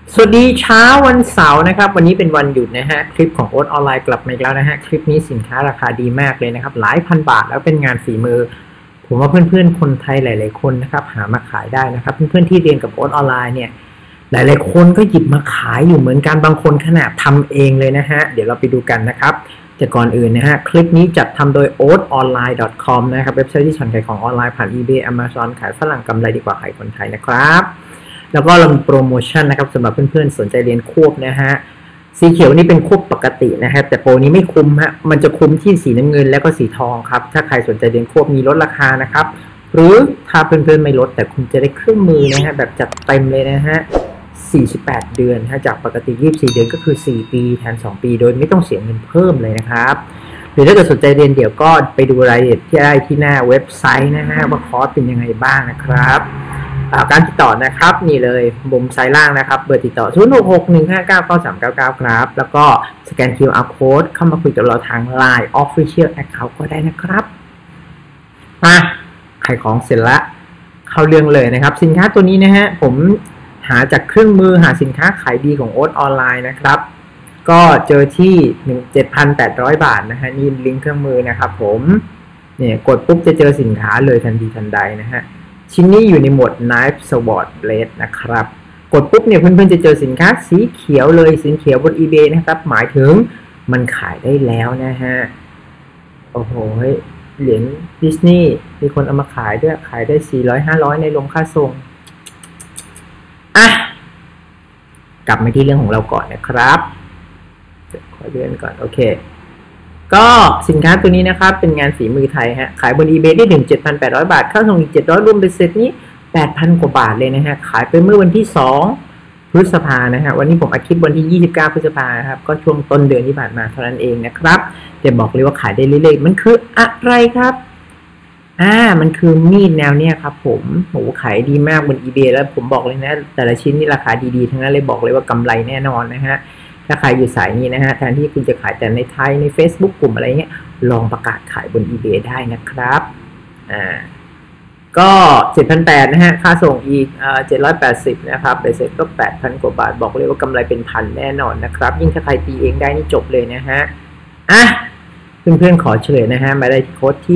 สวัสดีเช้าวันเสาร์นะครับวันนี้เป็นวันหยุดนะฮะคลิปของโอ๊ตออนไลน์กลับมาอีกแล้วนะฮะคลิปนี้สินค้าราคาดีมากเลยนะครับหลายพันบาทแล้วเป็นงานฝีมือผมว่าเพื่อนๆคนไทยหลายๆคนนะครับหามาขายได้นะครับเพื่อนๆที่เรียนกับโอ๊ตออนไลน์เนี่ยหลายๆคนก็หยิบมาขายอยู่เหมือนกันบางคนขนาดทำเองเลยนะฮะเดี๋ยวเราไปดูกันนะครับแต่ก่อนอื่นนะฮะคลิปนี้จัดทำโดย oatonline.com นะครับเว็บไซต์ที่สอนขายของออนไลน์ผ่าน eBay Amazon ขายฝรั่งกำไรดีกว่าขายคนไทยนะครับแล้วก็เรามีโปรโมชั่นนะครับสำหรับเพื่อนๆสนใจเรียนควบนะฮะสีเขียวนี่เป็นควบปกตินะครับแต่โปรนี้ไม่คุ้มฮะมันจะคุ้มที่สีน้ำเงินแล้วก็สีทองครับถ้าใครสนใจเรียนควบมีลดราคานะครับหรือถ้าเพื่อนๆไม่ลดแต่คุณจะได้เครื่องมือนะฮะแบบจัดเต็มเลยนะฮะ48 เดือนจากปกติ24 เดือนก็คือ4 ปีแทน2 ปีโดยไม่ต้องเสียเงินเพิ่มเลยนะครับหรือถ้าเกิดสนใจเรียนเดี๋ยวก็ไปดูรายละเอียดที่ได้ที่หน้าเว็บไซต์นะฮะว่าคอร์สเป็นยังไงบ้างนะครับการติดต่อนะครับนี่เลยมุมซ้ายล่างนะครับเบอร์ติดต่อ 0661599399 ครับแล้วก็สแกน QR Code เข้ามาคุยกับเราทาง Line Official Account ก็ได้นะครับมาขายของเสร็จละเข้าเรื่องเลยนะครับสินค้าตัวนี้นะฮะผมหาจากเครื่องมือหาสินค้าขายดีของโอ๊ตออนไลน์นะครับก็เจอที่ 7,800 บาทนะฮะนี่ลิงก์เครื่องมือนะครับผมเนี่ยกดปุ๊บจะเจอสินค้าเลยทันทีทันใดนะฮะชิ้นนี้อยู่ในหมวด Knife Sword Blade นะครับกดปุ๊บเนี่ยเพื่อนๆจะเจอสินค้าสีเขียวเลยสีเขียวบน eBay นะครับหมายถึงมันขายได้แล้วนะฮะโอ้โหเหรียญดิสนีย์มีคนเอามาขายด้วยขายได้400-500ในรวมค่าส่งกลับมาที่เรื่องของเราก่อนนะครับขอเลื่อนก่อนโอเคก็สินค้าตัวนี้นะครับเป็นงานฝีมือไทยฮะขายบน eBay ได้ถึง 7,800 บาทค่าส่งอีก700รวมเป็นเสร็จนี้ 8,000 กว่าบาทเลยนะฮะขายไปเมื่อวันที่2 พฤษภานะฮะวันนี้ผมอัดคลิปวันที่29 พฤษภาครับก็ช่วงต้นเดือนที่ผ่านมาเท่านั้นเองนะครับจะบอกเลยว่าขายได้เรื่อยๆมันคืออะไรครับมันคือมีดแนวเนี้ยครับผมโหขายดีมากบน eBay แล้วผมบอกเลยนะแต่ละชิ้นนี่ราคาดีๆทั้งนั้นเลยบอกเลยว่ากำไรแน่นอนนะฮะถ้าใครอยู่สายนี้นะฮะแทนที่คุณจะขายแต่ในไทยใน Facebook กลุ่มอะไรเงี้ยลองประกาศขายบน eBay ได้นะครับก็ 7,800 นะฮะค่าส่งอีก780นะครับเบสเสร็จก็ 8,000 กว่าบาทบอกเลยว่ากำไรเป็นพันแน่นอนนะครับยิ่งถ้าใครตีเองได้นี่จบเลยนะฮะเพื่อนๆขอเฉลยนะฮะมาได้ที่โค้ดที่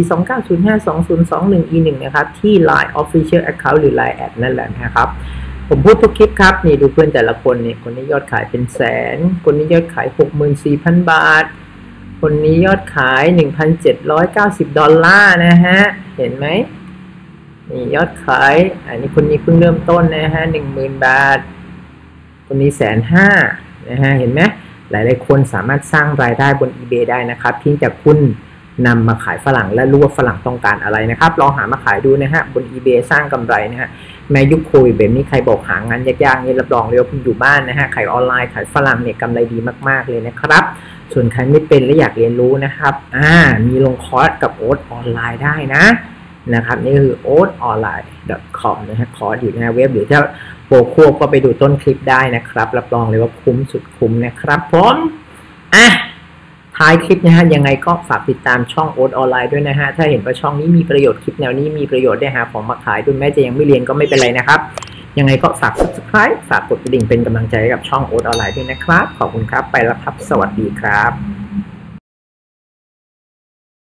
29052021E1 นะครับที่ Line Official Account หรือ Line แอดนั่นแหละนะครับผมพูดทุกคลิปครับนี่ดูเพื่อนแต่ละคนเนี่ยคนนี้ยอดขายเป็นแสนคนนี้ยอดขาย 64,000 บาทคนนี้ยอดขาย 1,790 ดอลลาร์นะฮะเห็นไหมนี่ยอดขายอันนี้คนนี้เพิ่งเริ่มต้นนะฮะ 10,000 บาทคนนี้150,000นะฮะเห็นไหมหลายๆคนสามารถสร้างรายได้บน eBay ได้นะครับเพียงแต่คุณนำมาขายฝรั่งและรู้ว่าฝรั่งต้องการอะไรนะครับลองหามาขายดูนะฮะบน eBay สร้างกำไรนะฮะแม้ยุคโควิดแบบนี้ใครบอกหางานยากๆนี่รับรองเลยว่าคุณอยู่บ้านนะฮะขายออนไลน์ขายฝรั่งเนี่ยกำไรดีมากๆเลยนะครับส่วนใครไม่เป็นและอยากเรียนรู้นะครับมีลงคอร์สกับโอ๊ตออนไลน์ได้นะครับนี่คือ oatonline.com นะฮะคอร์สอยู่ในเว็บหรือถ้าโปรควบก็ไปดูต้นคลิปได้นะครับรับรองเลยว่าคุ้มสุดคุ้มนะครับผมท้ายคลิปนะฮะยังไงก็ฝากติดตามช่องโอ๊ตออนไลน์ด้วยนะฮะถ้าเห็นว่าช่องนี้มีประโยชน์คลิปแนวนี้มีประโยชน์ได้หาของมาขายด้วยแม้จะยังไม่เรียนก็ไม่เป็นไรนะครับยังไงก็ฝาก subscribe ฝากกดกระดิ่งเป็นกำลังใจให้กับช่องโอ๊ตออนไลน์ด้วยนะครับขอบคุณครับไปแล้วครับสวัสดีครับ